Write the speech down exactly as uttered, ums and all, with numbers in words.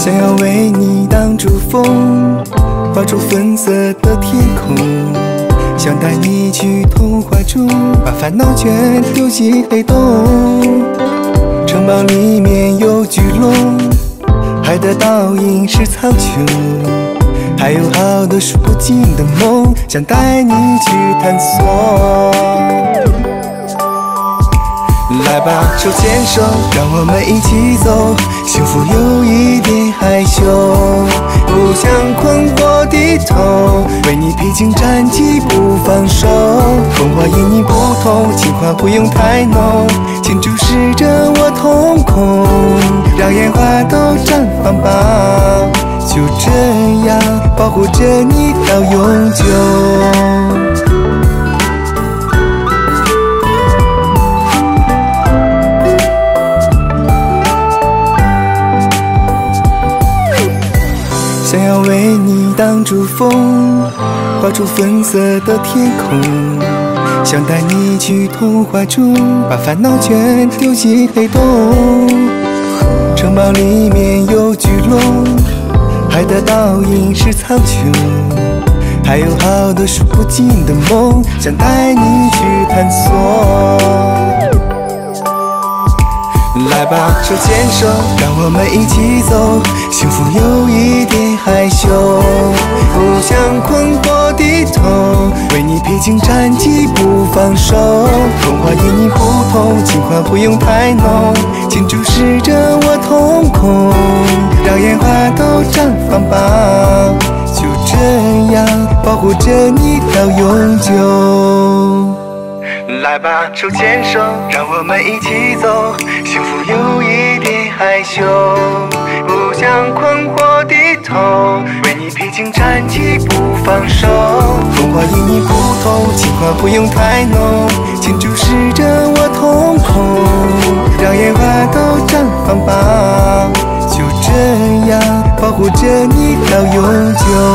想要为你挡住风，画出粉色的天空，想带你去童话中，把烦恼全丢进黑洞。城堡里面有巨龙，海的倒影是苍穹，还有好多数不尽的梦，想带你去探索。来吧，手牵手，让我们一起走，幸福有一点害羞，不想困惑低头，为你披荆斩棘不放手。风花因你不同，情话不用太浓，请注视着我瞳孔，让烟花都绽放吧，就这样保护着你到永久。想要为你挡住风，画出粉色的天空，想带你去童话中，把烦恼全丢进黑洞。城堡里面有巨龙，海的倒影是苍穹，还有好多数不尽的梦，想带你去探索。来吧，手牵手，让我们一起走，幸福有一点害羞，不想困惑低头，为你披荆斩棘不放手。童话因你不同，情话不用太浓，请注视着我瞳孔，让烟花都绽放吧，就这样保护着你到永久。来吧，手牵手，让我们一起走，幸福有一点害羞，不想困惑低头，为你披荆斩棘不放手。风花因你不同，情话不用太浓，请注视着我瞳孔，让烟花都绽放吧，就这样保护着你到永久。